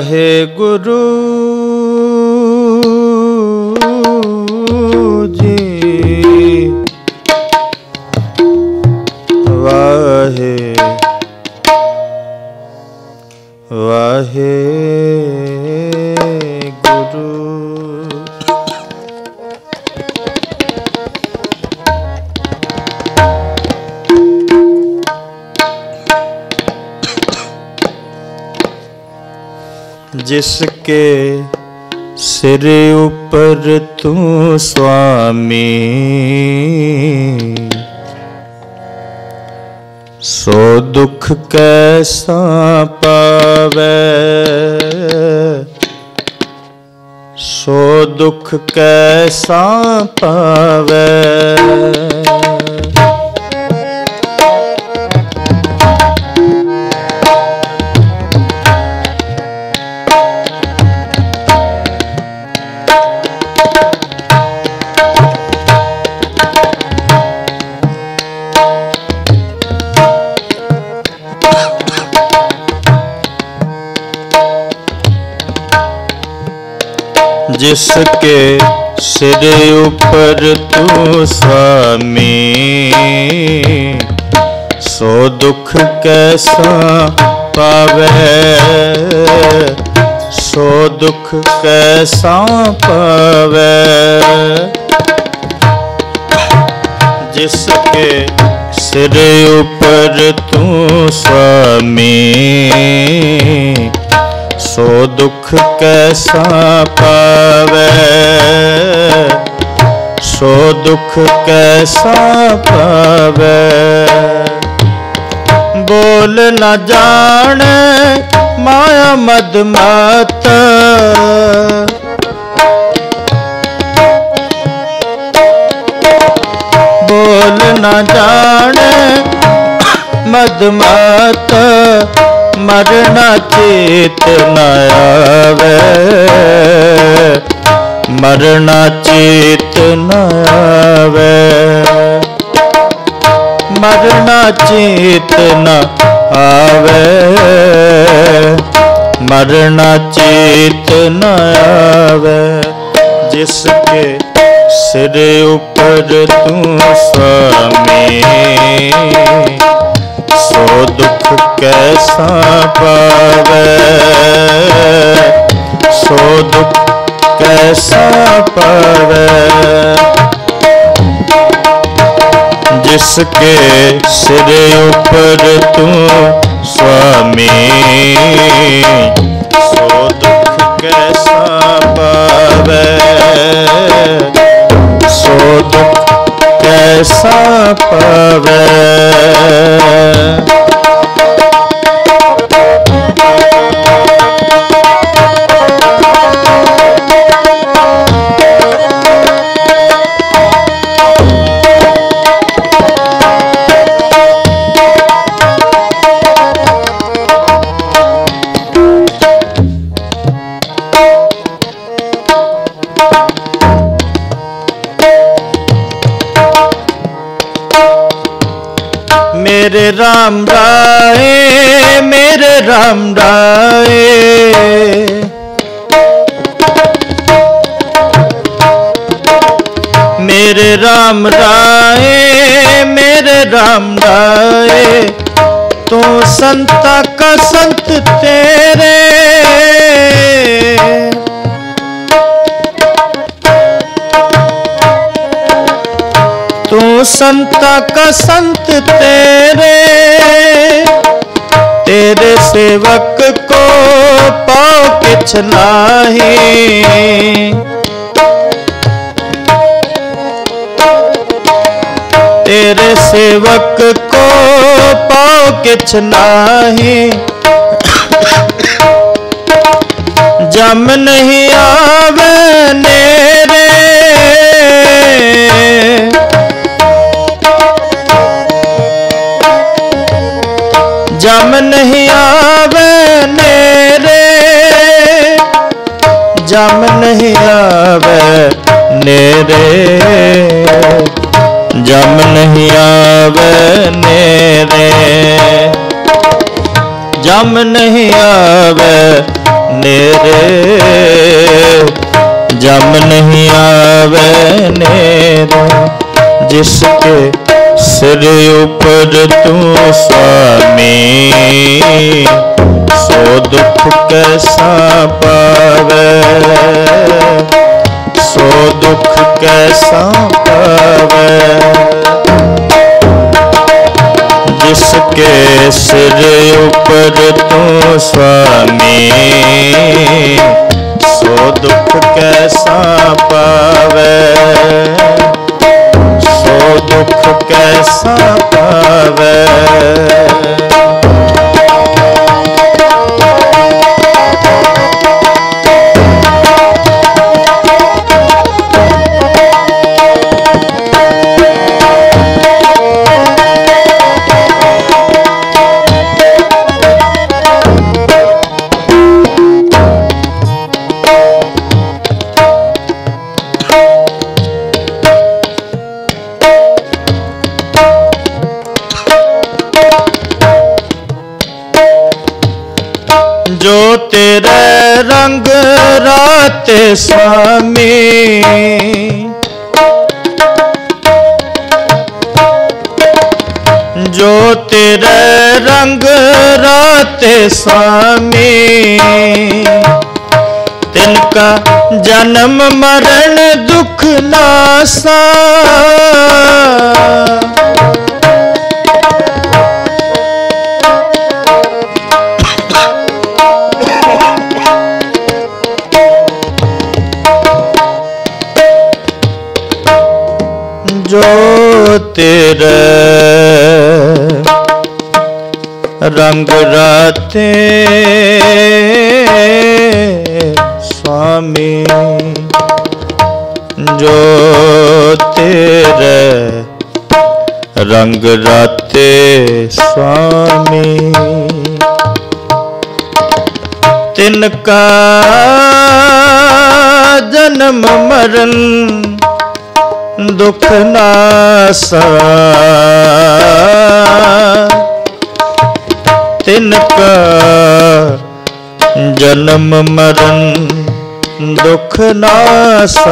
वाहे गुरु जी वाहे वाहे गुरु। जिसके सिर ऊपर तू स्वामी सो दुख कैसा पावे, सो दुख कैसा पावे। जिसके सिर ऊपर तू स्वामी सो दुख कैसा पावे, सो दुख कैसा पावे। जिसके सिर ऊपर तू स्वामी सो दुख कैसा पावे, सो दुख कैसा पावे। बोल न जाने माया मद मत, बोल न जाने मद मत, मरना चेत न आवे, मरना चेत न आवे, मरना चेत न आवे, मरना चेत न आवे। जिसके सिर ऊपर तू स्वामी सो दुख कैसा पावे, सो दुख कैसा पावे। जिसके सिर ऊपर तू स्वामी सो दुख कैसा पावे, सो दुख कैसा पावे। मेरे राम राय, मेरे राम राय, मेरे राम राय, मेरे राम राय। तू संता का संत तेरे, तू संता का संत तेरे, तेरे सेवक को पाओ किछ नाही। तेरे सेवक को पाओ किछ नाही। जम नहीं आवे नेरे, जम नहीं आवे नेरे, जम नहीं आवे नेरे, जम नहीं आवे नेरे, जम नहीं आवे नेरे जम नहीं आवे नेरे। जिसके सिर ऊपर तू स्वामी सो दुख कैसा पावे, सो दुख कैसा पावे। जिसके सिर ऊपर तू स्वामी सो दुख कैसा पावे, सो दुख कैसा पावे। जो तेरे रंग राते स्वामी, जो तेरे रंग राते स्वामी। तिनका जन्म मरण दुख नासा, जो तेरे रंग राते स्वामी, जो तेरे रंग राते स्वामी। तिनका जन्म मरण दुख नासा, तिनका जन्म मरण दुख नासा।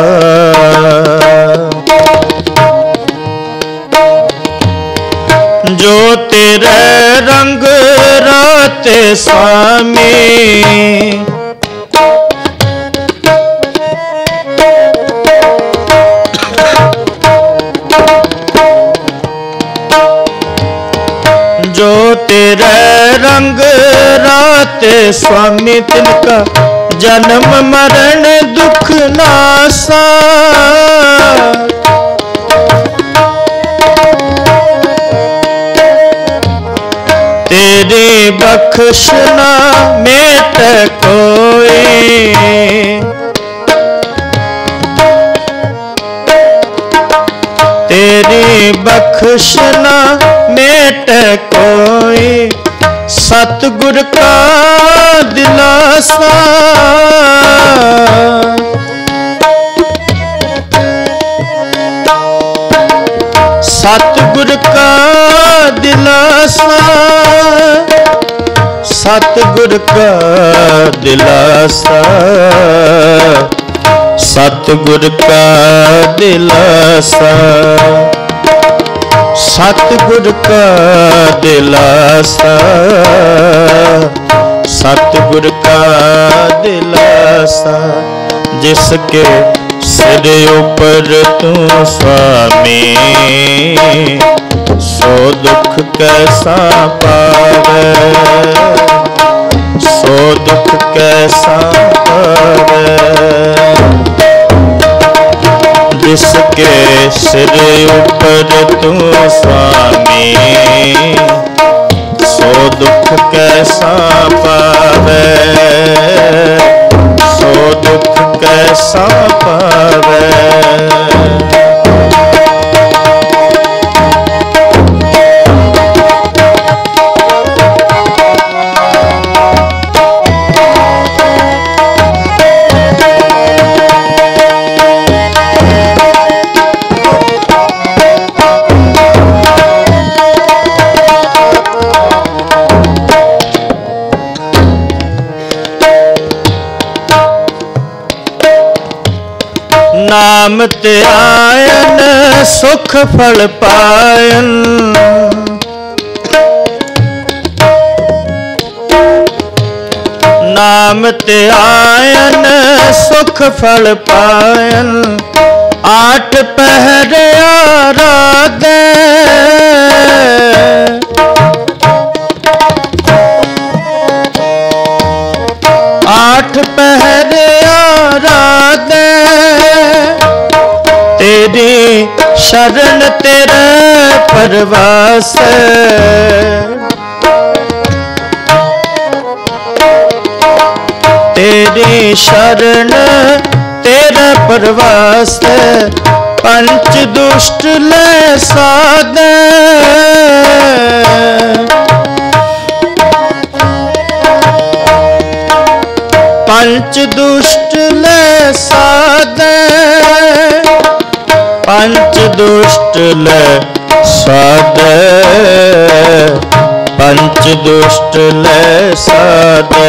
जो तेरे रंग राते स्वामी, जो तेरे रंग राते स्वामी। तिनका जन्म मरण दुख नासा, तेरी बख्शना मेट कोई, तेरी बख्शना मेट कोई। सतगुर का दिलासा, सतगुर का दिलासा, सतगुर का दिलासा, सतगुर का दिलासा, सतगुर का दिलासा, सतगुर का दिलासा। जिसके सिर ऊपर तू स्वामी सो दुख कैसा पावे, सो दुख कैसा पावे। जिसके सिर ऊपर तू स्वामी सो दुख कैसा पावे, सो दुख कैसा पावे। नाम ते आयन सुख फल पायन। नाम ते आयन सुख फल पायन। आठ पहर आराधे आठ पहर आराधे तेरी शरण तेरे परवास। तेरी शरण तेरा परवास। पंच दुष्ट ले साधे पंच दुष्ट ले साधे पंच दुष्ट ले साधे पंच दुष्ट ले साधे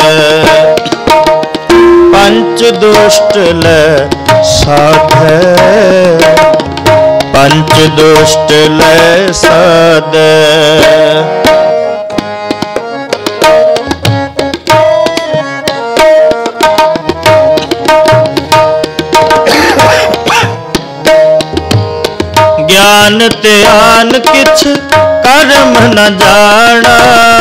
पंच दुष्ट ले साधे पंच दुष्ट ले साधे। ज्ञान ते आन किछ कर्म न जाना।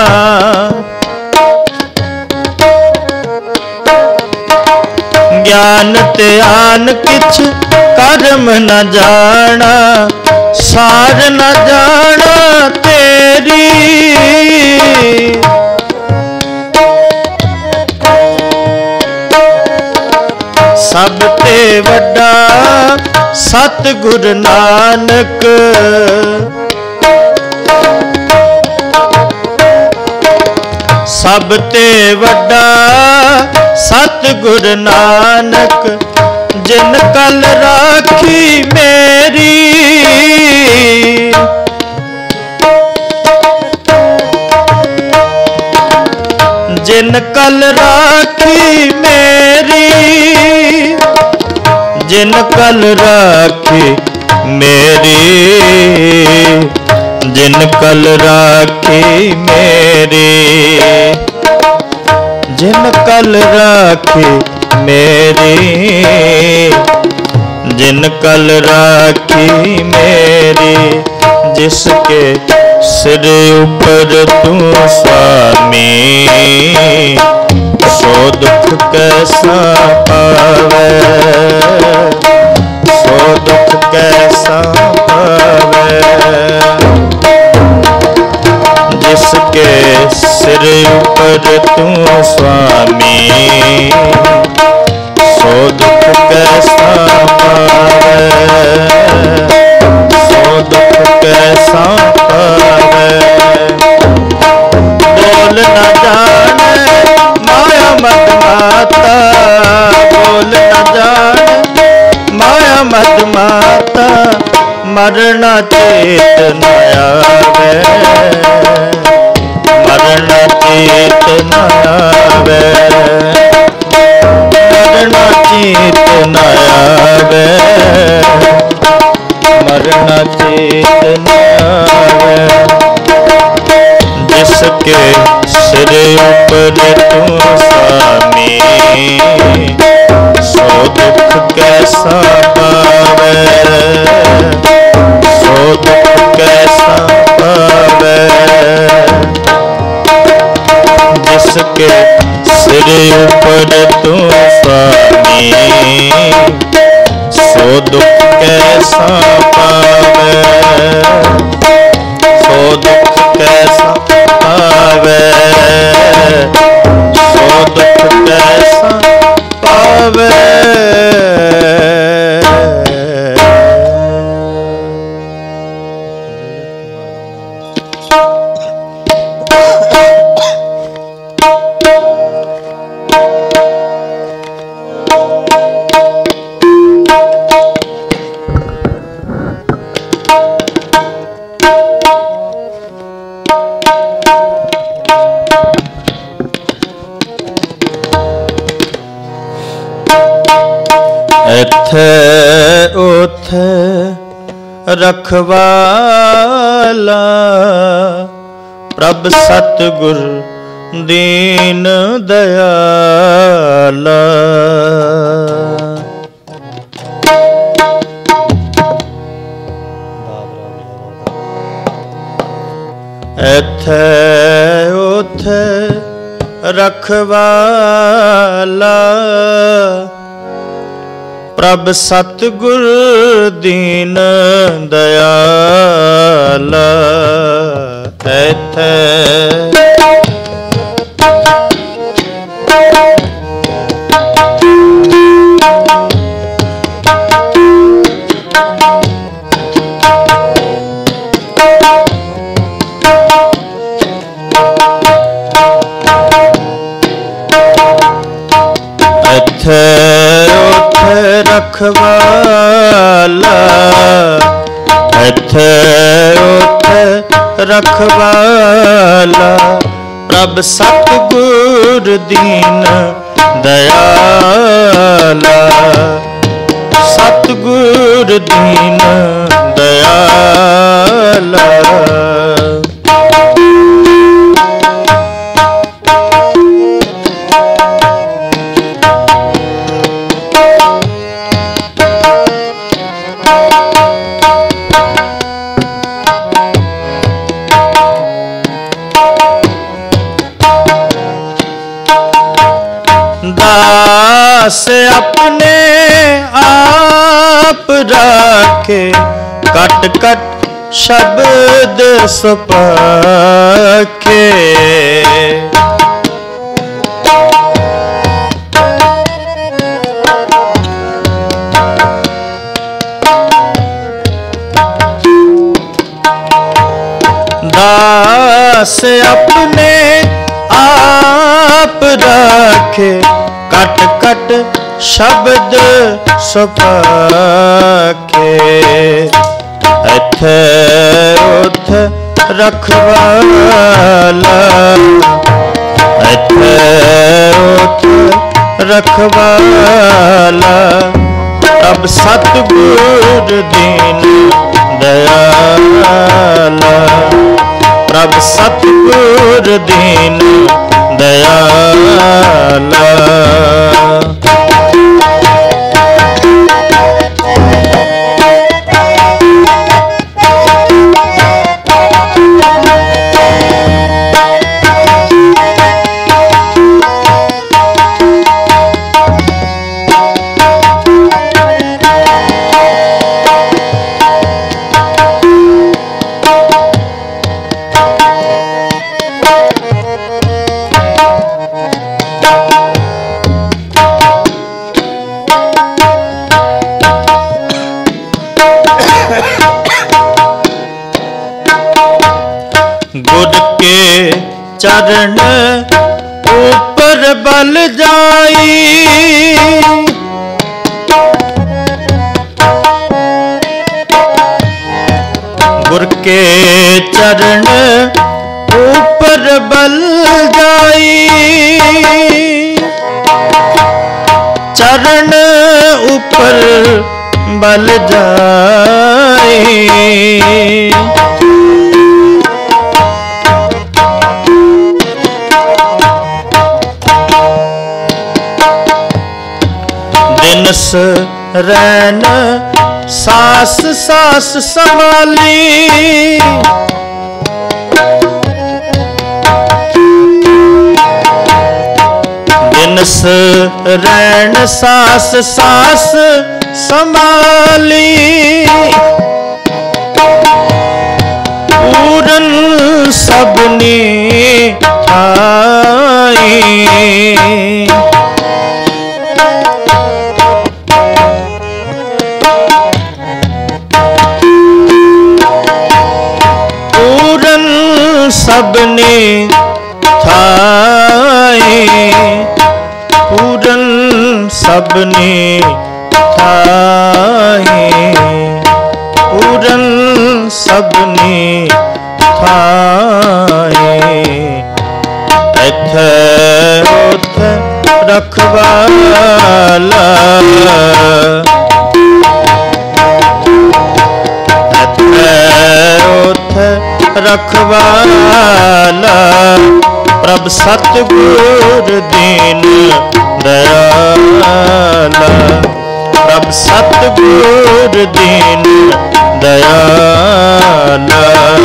ज्ञान ते आन किछ कर्म न जाना। सार न जाना तेरी सब ते वड्डा सतगुर नानक। सब ते वड्डा सतगुर नानक। जिन कल राखी मेरी जिन कल राखी मेरी जिन कल राखी मेरी जिन कल राखी मेरी जिन कल राखी मेरी जिन कल राखी मेरी। जिसके सिर ऊपर तू स्वामी सो दुख कैसा पावे सो दुख कैसा पावे। जिसके सिर ऊपर तू स्वामी सो दुख कैसा पावे सो दुख कैसा पावे। बोल न जाने माया मद माता बोल न जाने माया मद माता। मरना चेत न आवे मरना चेत न आवे मरना चेत न आवे मरना चेत न आवे। जिसके सिर ऊपर तू स्वामी सो दुख कैसा पावे सो दुख कैसा पावे। जिसके सिर ऊपर तू स्वामी सो दुख कैसा पावे सो दुख कैसा पावे सो दुख कैसा पावे। इत्थे उथे रखवाला प्रभ सतगुर दीन दयाला। इत्थे उथे रखवाला प्रभ सतगुर दीन दयाला। इत्थे उथे रखवाला इत्थे उथे रखवाला प्रभ सतगुर दीन दयाला। सतगुर दीन दयाला। दास अपने आप राखे कट कट शब्द सुपाखे। दास अपने आप राखे कट कट शब्द सुपाखे। इत्थे उथे रखवाला इत्थे उथे रखवाला प्रभ सतगुर दीन दयाला। प्रभ सतगुर दीन दयाला। गुर के चरण ऊपर बल जाई गुर के चरण ऊपर बल जाई। चरण ऊपर बल जाई। दिनस रैन सास सास संभाली। दिनस रैन सास सास संभाली। पूरन सबनी ठाई। सबने थाई। पूरन सबने थाई। पूरन सबने थाई। इत्थे उथे रखवाला प्रभ सतगुर दीन दयाला, प्रभ सतगुर दीन दयाला।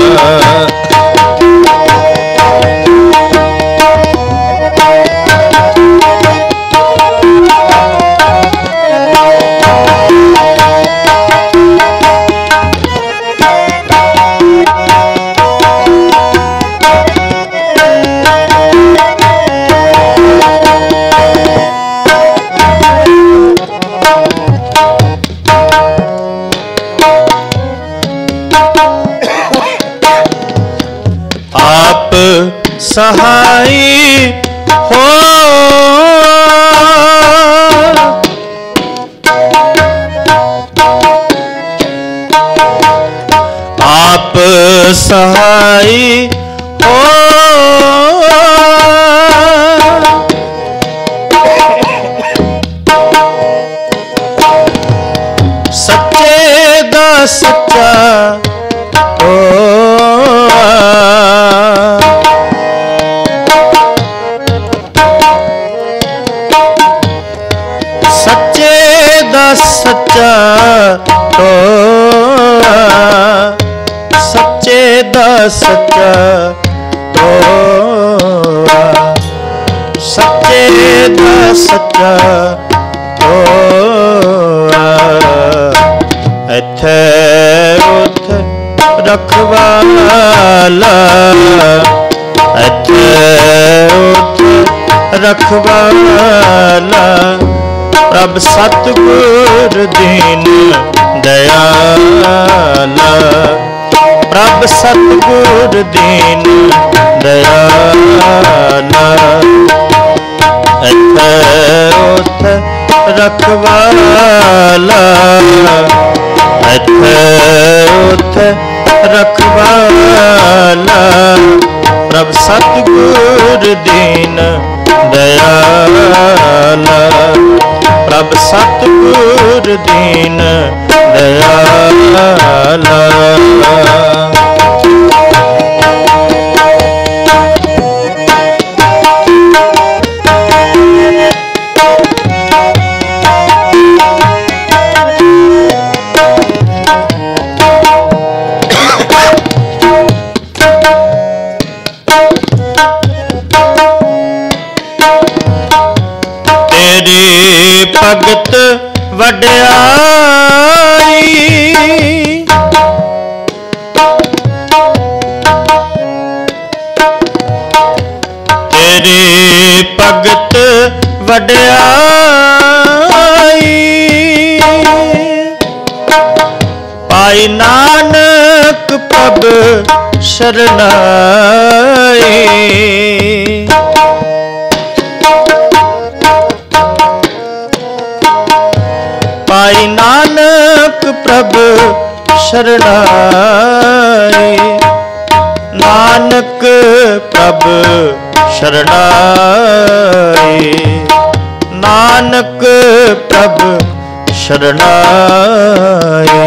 आप सहाय हो, आप सहाय हो, सच्चे दा सच्चा हो, सच्चे दा सच्चा टोआ, सच्चे दा सच्चा टोआ, सच्चे दा सच्चा टोआ। इत्थे उत्थे रखवाला, इत्थे उत्थे रखवाला, प्रभ सतगुर दीन दयाला, प्रभ सतगुर दीन दयाला। इत्थे उत्थे रखवाला, इत्थे उत्थे रखवाला, प्रभ सतगुर दीन दयाला, प्रभ सतगुर दीन दयाला। तेरी भगत वड्याई, तेरी भगत वड्याई, पाई नानक प्रभ शरणाई, पाई नानक प्रभ शरणाई, नानक प्रभ शरणाई, नानक प्रभ शरणाई।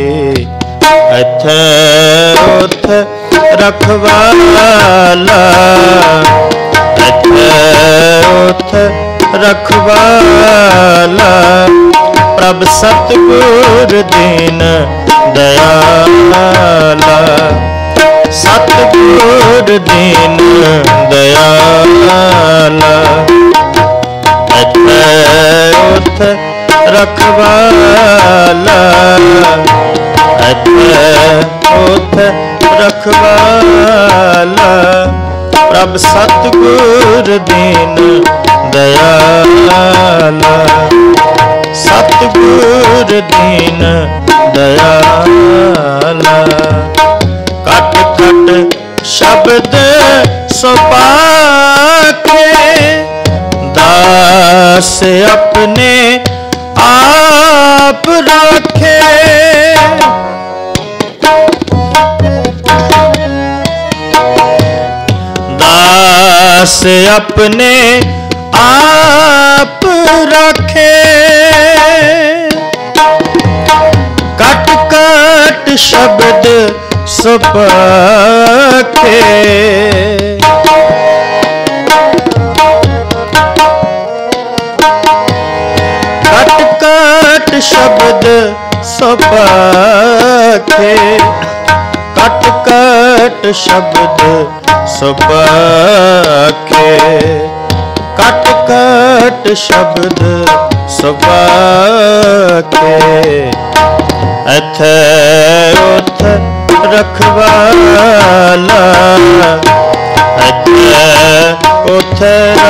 इत्थे उत्थे रखवाला, इत्थे उत्थे रखवाला, प्रभ सतगुर दीन दयाला, सतगुर दीन दयाला। इत्थे उत्थे रखवाला, इत्थे उत्थे रखवाला, प्रभ सतगुर दीन दयाला, सतगुर दीन दयाला। कट कट शब्द सुपाके, दास अपने आप रखे, दास अपने आप रखे, कट कट शब्द सुपाके, शब्द सुपाखे, कट कट शब्द सुपाखे, कट कट शब्द सुपाखे। इथे उथ रखवाला, इथे उथ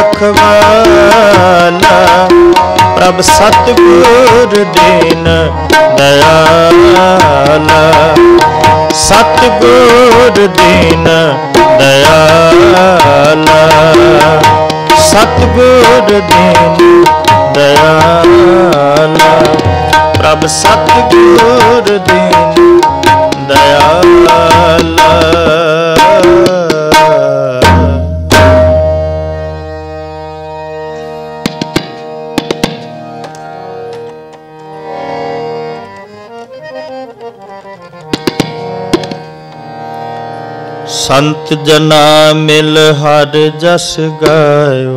रखवाला, प्रभ सतगुर दीन दयाला, सतगुर दीन दयाला, सतगुर दीन दयाला, प्रभ सतगुर दीन दयाला। संत जना मिल हर जस गायो,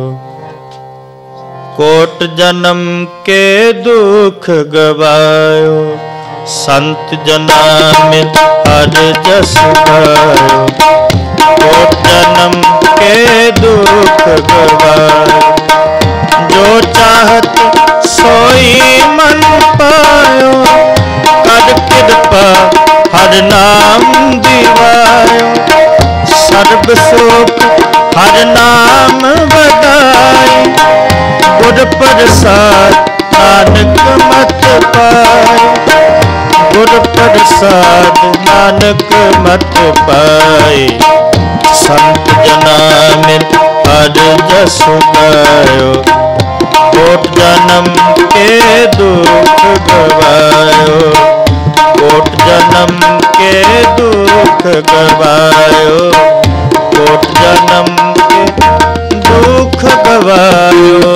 कोट जन्म के दुख गवायो। संत जना मिल हर जस गायो, कोट जन्म के दुख गवायो। जो चाहत सोई मन पायो, कर कृपा हर नाम दिवायो। सर्ब सुख हर नाम बधाई, गुर प्रसाद नानक मत पाए, गुर प्रसाद नानक मत पाए। संत जना मिल हर जस गायो, कोट जन्म के दुख गवायो, कोट जन्म के दुख गवायो, कोट जन्म के दुख गवायो।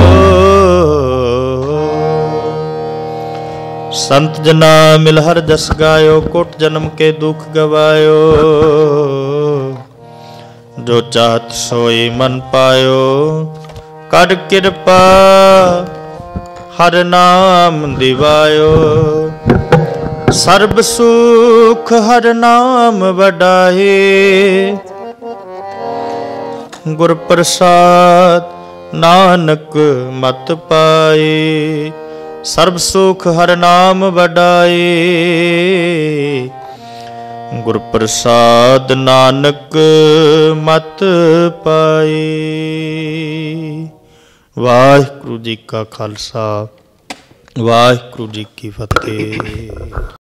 संत जना मिल हर जस गायो, कोट जन्म के दुख गवायो। जो चाहत सोई मन पायो, कर कृपा हर नाम दिवायो। सर्ब सुख हर नाम वडाहे, गुर प्रसाद नानक मत पाए। सर्ब सुख हर नाम वडाए, गुर प्रसाद नानक मत पाए। वाहिगुरु जी का खालसा, वाहिगुरु जी की फतेह।